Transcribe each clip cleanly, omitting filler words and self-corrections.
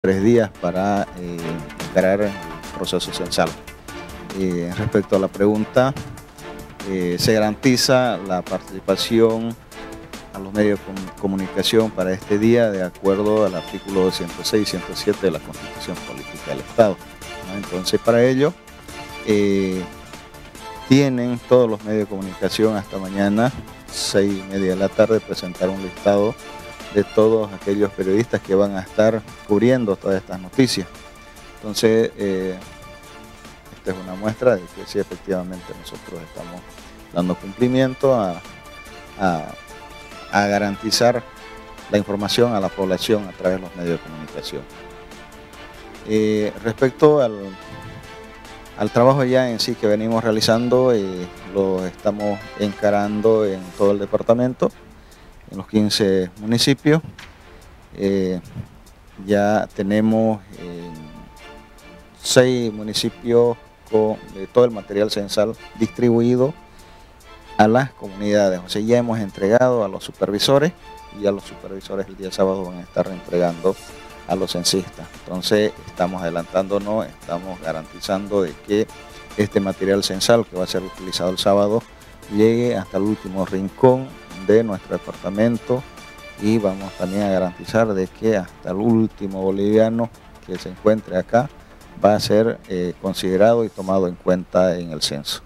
3 días para encarar el proceso censal. Respecto a la pregunta, se garantiza la participación a los medios de comunicación para este día de acuerdo al artículo 206 y 107 de la Constitución Política del Estado, ¿no? Entonces, para ello, tienen todos los medios de comunicación hasta mañana, 6:30 de la tarde, presentar un listado de todos aquellos periodistas que van a estar cubriendo todas estas noticias. Entonces, esta es una muestra de que sí, efectivamente nosotros estamos dando cumplimiento a garantizar la información a la población a través de los medios de comunicación. Respecto al trabajo ya en sí que venimos realizando, lo estamos encarando en todo el departamento, en los 15 municipios. Ya tenemos 6 municipios con todo el material censal distribuido a las comunidades. O sea, ya hemos entregado a los supervisores y a los supervisores el día sábado van a estar entregando a los censistas. Entonces estamos adelantándonos, estamos garantizando de que este material censal que va a ser utilizado el sábado llegue hasta el último rincón de nuestro departamento, y vamos también a garantizar de que hasta el último boliviano que se encuentre acá va a ser considerado y tomado en cuenta en el censo.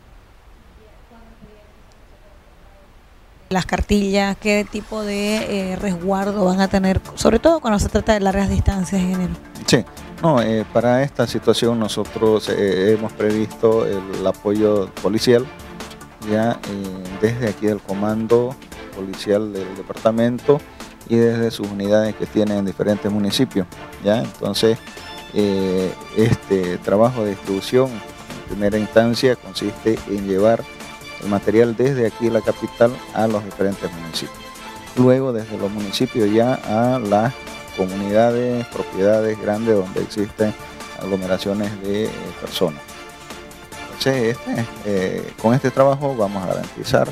Las cartillas, ¿qué tipo de resguardo van a tener, sobre todo cuando se trata de largas distancias, ingeniero? Sí, no, para esta situación nosotros hemos previsto el apoyo policial, ya desde aquí del comando policial del departamento y desde sus unidades que tienen en diferentes municipios, ¿ya? Entonces, este trabajo de distribución en primera instancia consiste en llevar el material desde aquí la capital a los diferentes municipios. Luego desde los municipios ya a las comunidades, propiedades grandes donde existen aglomeraciones de personas. Entonces, con este trabajo vamos a garantizar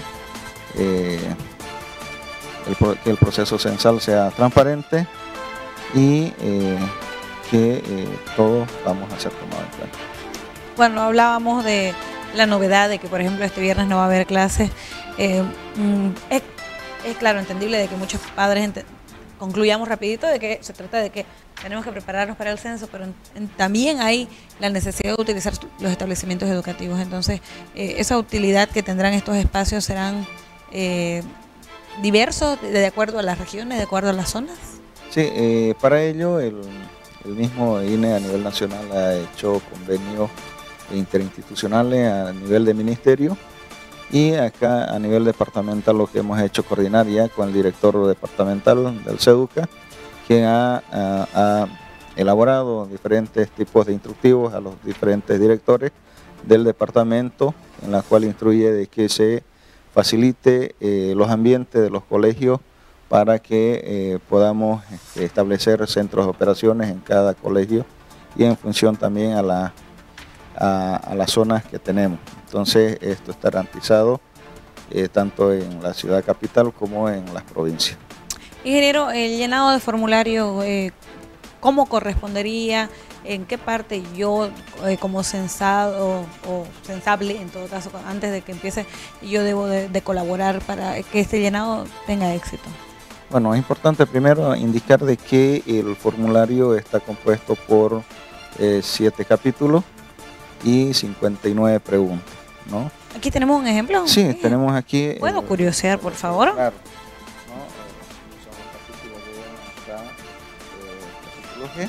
que el proceso censal sea transparente y que todos vamos a ser tomados en cuenta. Bueno, hablábamos de la novedad de que, por ejemplo, este viernes no va a haber clases. Es claro, entendible de que muchos padres concluyamos rapidito de que se trata de que tenemos que prepararnos para el censo, pero también hay la necesidad de utilizar los establecimientos educativos. Entonces, esa utilidad que tendrán estos espacios serán diversos de acuerdo a las regiones, de acuerdo a las zonas. Sí, para ello el mismo INE a nivel nacional ha hecho convenios interinstitucionales a nivel de ministerio, y acá a nivel departamental lo que hemos hecho coordinar ya con el director departamental del CEDUCA, que ha elaborado diferentes tipos de instructivos a los diferentes directores del departamento, en la cual instruye de que se facilite los ambientes de los colegios para que podamos establecer centros de operaciones en cada colegio y en función también a las zonas que tenemos. Entonces esto está garantizado tanto en la ciudad capital como en las provincias. Ingeniero, el llenado de formulario, ¿cómo correspondería? ¿En qué parte yo como censado o censable, en todo caso, antes de que empiece, yo debo de colaborar para que este llenado tenga éxito? Bueno, es importante primero indicar de que el formulario está compuesto por 7 capítulos y 59 preguntas, ¿no? Aquí tenemos un ejemplo. Sí, tenemos aquí. ¿Puedo curiosear, por favor? Claro. ¿No? Son los capítulos de acá, capítulo G.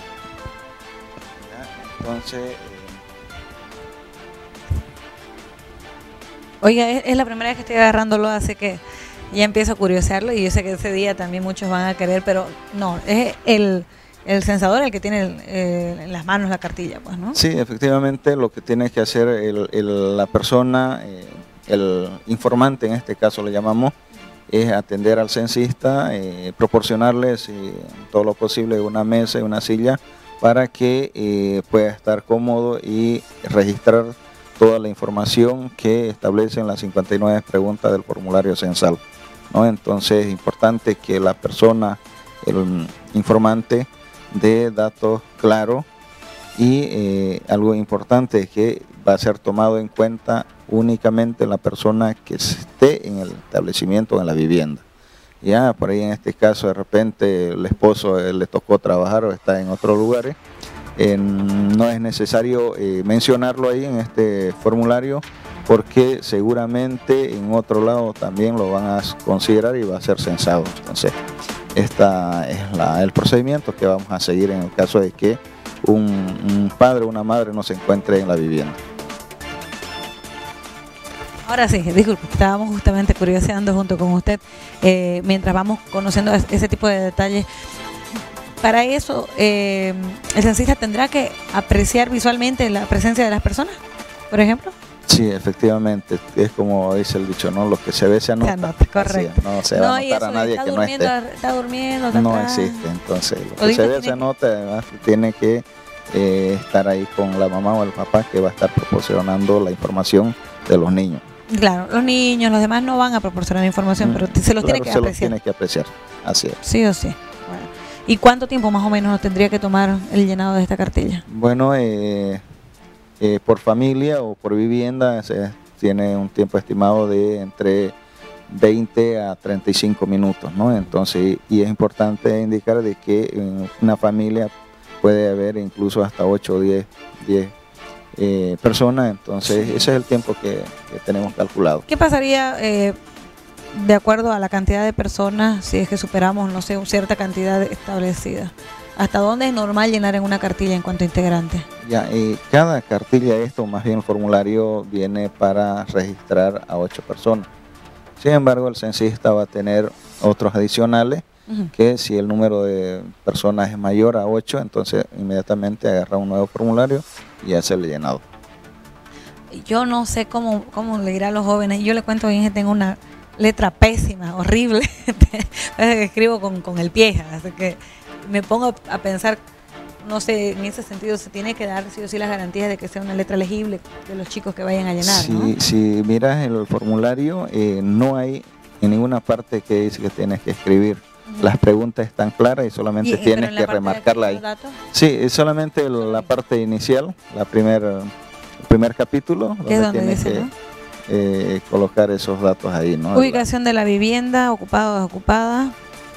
¿Ya? Entonces. Oiga, es la primera vez que estoy agarrándolo, así que ya empiezo a curiosearlo, y yo sé que ese día también muchos van a querer, pero no, es el censador el que tiene en las manos la cartilla, pues, ¿no? Sí, efectivamente lo que tiene que hacer la persona, el informante en este caso le llamamos, es atender al censista, proporcionarles todo lo posible una mesa y una silla para que pueda estar cómodo y registrar toda la información que establecen las 59 preguntas del formulario censal, ¿no? Entonces es importante que la persona, el informante, de datos claro y algo importante es que va a ser tomado en cuenta únicamente la persona que esté en el establecimiento, en la vivienda. Ya, por ahí en este caso de repente el esposo le tocó trabajar o está en otros lugares, no es necesario mencionarlo ahí en este formulario porque seguramente en otro lado también lo van a considerar y va a ser censado. Entonces, este es el procedimiento que vamos a seguir en el caso de que un padre o una madre no se encuentre en la vivienda. Ahora sí, disculpe, estábamos justamente curioseando junto con usted mientras vamos conociendo ese tipo de detalles. Para eso, el censista tendrá que apreciar visualmente la presencia de las personas, por ejemplo. Sí, efectivamente, es como dice el dicho, ¿no? Lo que se ve se anota. Correcto. Así, no se va a notar a nadie que no esté. Está durmiendo, no existe, entonces lo que se ve se anota, además tiene que estar ahí con la mamá o el papá que va a estar proporcionando la información de los niños. Claro, los niños, los demás no van a proporcionar información, pero se los tiene que apreciar. Se los tiene que apreciar, así es. Sí o sí. Bueno. ¿Y cuánto tiempo más o menos tendría que tomar el llenado de esta cartilla? Bueno, por familia o por vivienda tiene un tiempo estimado de entre 20 a 35 minutos, ¿no? Entonces, y es importante indicar de que en una familia puede haber incluso hasta 8 o 10 personas, entonces ese es el tiempo que tenemos calculado. ¿Qué pasaría de acuerdo a la cantidad de personas si es que superamos, no sé, cierta cantidad establecida? ¿Hasta dónde es normal llenar en una cartilla en cuanto a integrantes? Ya, cada cartilla más bien el formulario viene para registrar a 8 personas. Sin embargo, el censista va a tener otros adicionales que si el número de personas es mayor a 8, entonces inmediatamente agarra un nuevo formulario y hace el llenado. Yo no sé cómo le dirá a los jóvenes. Yo le cuento bien que tengo una letra pésima, horrible. Escribo con el pie, así que me pongo a pensar, no sé, en ese sentido se tiene que dar sí o sí las garantías de que sea una letra legible de los chicos que vayan a llenar, ¿no? Si miras el formulario, no hay en ninguna parte que dice que tienes que escribir. Las preguntas están claras y solamente tienes que remarcarla ahí. Sí, es solamente la parte inicial, el primer capítulo, donde tienes que colocar esos datos ahí, ¿no? Ubicación de la vivienda, ocupada o desocupada,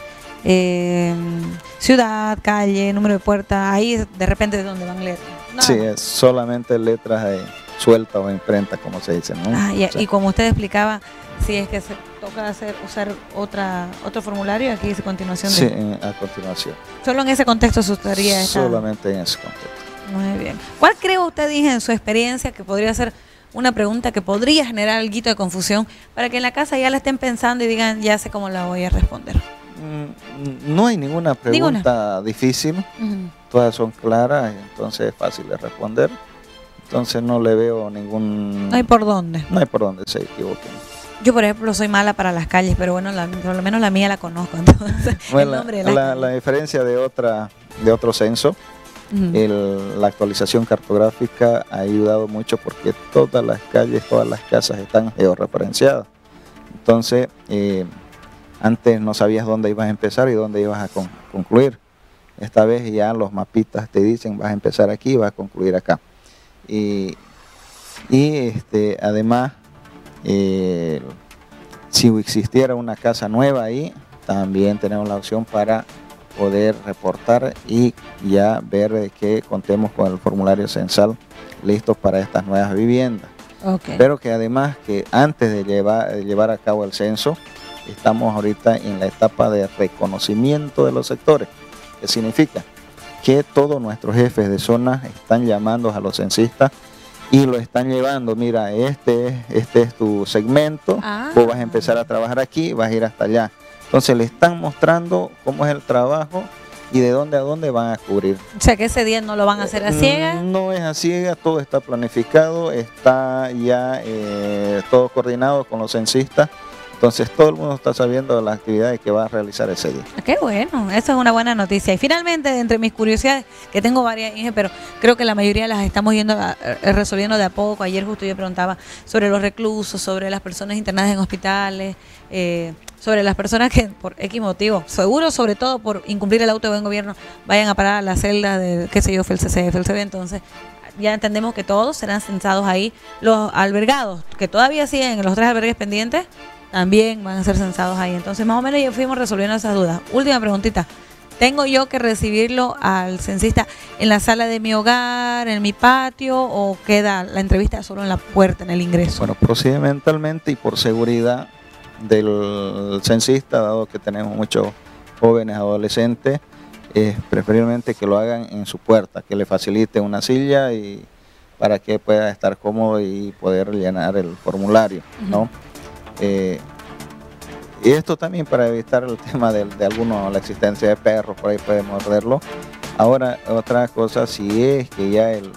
ciudad, calle, número de puerta, ahí de repente es donde van letras. Sí, es solamente letras sueltas o imprenta, como se dice, ¿no? Y como usted explicaba, si es que se toca usar otro formulario, aquí dice continuación. Sí, a continuación. Solo en ese contexto se usaría esta. Solamente en ese contexto. Muy bien. ¿Cuál cree usted, dije, en su experiencia, que podría ser una pregunta que podría generar algo de confusión para que en la casa ya la estén pensando y digan, ya sé cómo la voy a responder? No hay ninguna pregunta difícil, todas son claras, entonces es fácil de responder. Entonces no le veo ningún... No hay por dónde. No hay por dónde se equivoquen. Yo, por ejemplo, soy mala para las calles, pero bueno, por lo menos la mía la conozco. Entonces, bueno, la diferencia de otro censo, la actualización cartográfica ha ayudado mucho porque todas las calles, todas las casas están georreferenciadas. Entonces, antes no sabías dónde ibas a empezar y dónde ibas a concluir. Esta vez ya los mapitas te dicen, vas a empezar aquí y vas a concluir acá. Y además, si existiera una casa nueva ahí, también tenemos la opción para poder reportar y ya ver que contemos con el formulario censal listos para estas nuevas viviendas. Pero que además que antes de llevar a cabo el censo, estamos ahorita en la etapa de reconocimiento de los sectores. ¿Qué significa? Que todos nuestros jefes de zona están llamando a los censistas y lo están llevando, mira, este es tu segmento, vos vas a empezar a trabajar aquí, vas a ir hasta allá. Entonces le están mostrando cómo es el trabajo y de dónde a dónde van a cubrir. O sea que ese día no lo van a hacer a ciegas. No es a ciegas, todo está planificado, está ya todo coordinado con los censistas. Entonces todo el mundo está sabiendo las actividades que va a realizar ese día. Qué bueno, eso es una buena noticia. Y finalmente, entre mis curiosidades, que tengo varias, Inge, pero creo que la mayoría las estamos resolviendo de a poco. Ayer justo yo preguntaba sobre los reclusos, sobre las personas internadas en hospitales, sobre las personas que por X motivo, seguro sobre todo por incumplir el auto de buen gobierno, vayan a parar a la celda de, qué sé yo, FELCC, FELCB. Entonces, ya entendemos que todos serán censados ahí. Los albergados, que todavía siguen en los 3 albergues pendientes, también van a ser censados ahí. Entonces, más o menos ya fuimos resolviendo esas dudas. Última preguntita. ¿Tengo yo que recibirlo al censista en la sala de mi hogar, en mi patio, o queda la entrevista solo en la puerta, en el ingreso? Bueno, procedimentalmente y por seguridad del censista, dado que tenemos muchos jóvenes adolescentes, es preferiblemente que lo hagan en su puerta, que le facilite una silla y para que pueda estar cómodo y poder llenar el formulario, ¿no? Y esto también para evitar el tema de algunos, la existencia de perros, por ahí puede morderlo. Ahora, otra cosa, si es que ya el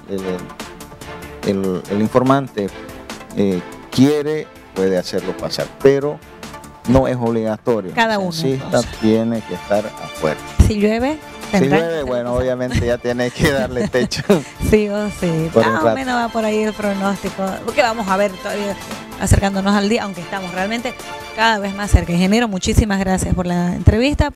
informante quiere, puede hacerlo pasar, pero no es obligatorio. Cada uno. El censista tiene que estar afuera. Si llueve, si llueve, bueno, obviamente ya tiene que darle techo. Sí o sí. Más o menos va por ahí el pronóstico. Porque vamos a ver todavía acercándonos al día, aunque estamos realmente cada vez más cerca. Ingeniero, muchísimas gracias por la entrevista.